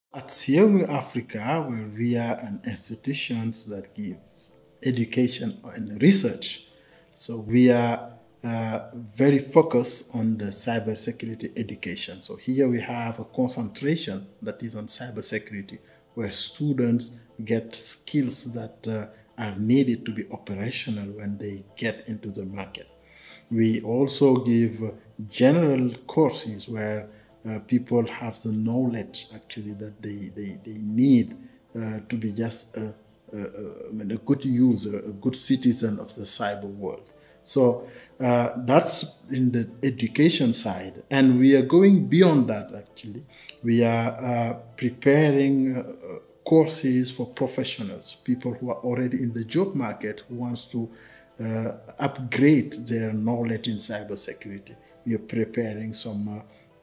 At Xiaomi Africa, where we are an institution that gives education and research, so we are very focused on the cybersecurity education. So here we have a concentration that is on cybersecurity, where students get skills that are needed to be operational when they get into the market. We also give general courses where people have the knowledge actually that they need to be just a good user, a good citizen of the cyber world. So that's in the education side. And we are going beyond that actually. We are preparing courses for professionals, people who are already in the job market who wants to upgrade their knowledge in cybersecurity. We are preparing some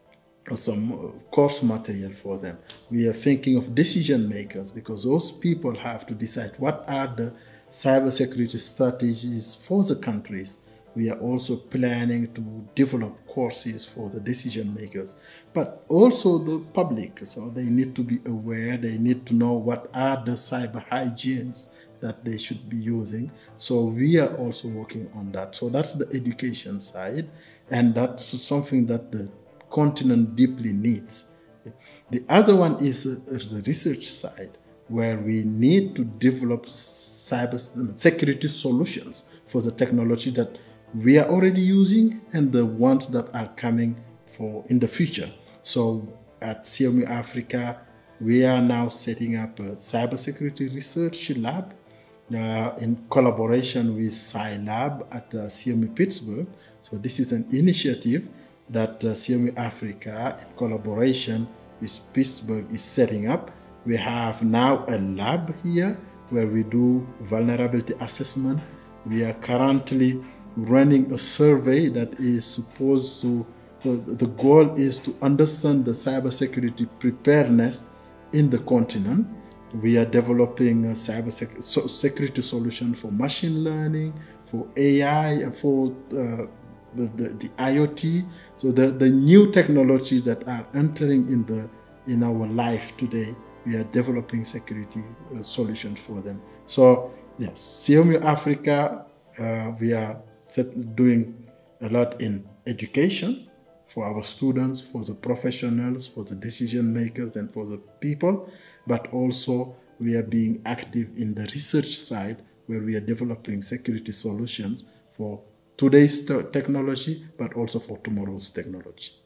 course material for them. We are thinking of decision makers because those people have to decide what are the cybersecurity strategies for the countries. We are also planning to develop courses for the decision makers, but also the public. So they need to be aware, they need to know what are the cyber hygienes that they should be using. So we are also working on that. So that's the education side, and that's something that the continent deeply needs. The other one is the research side, where we need to develop cyber security solutions for the technology that we are already using and the ones that are coming for in the future. So at Xiaomi Africa, we are now setting up a cybersecurity research lab in collaboration with Scilab at Xiaomi Pittsburgh. So this is an initiative that Xiaomi Africa, in collaboration with Pittsburgh, is setting up. We have now a lab here where we do vulnerability assessment. We are currently running a survey that is supposed to, the goal is to understand the cybersecurity preparedness in the continent. We are developing a cybersecurity solution for machine learning, for AI, and for the IoT. So the new technologies that are entering in our life today, we are developing security solutions for them. So yes, Xiaomi Africa, we are doing a lot in education for our students, for the professionals, for the decision makers, and for the people. But also we are being active in the research side, where we are developing security solutions for today's technology, but also for tomorrow's technology.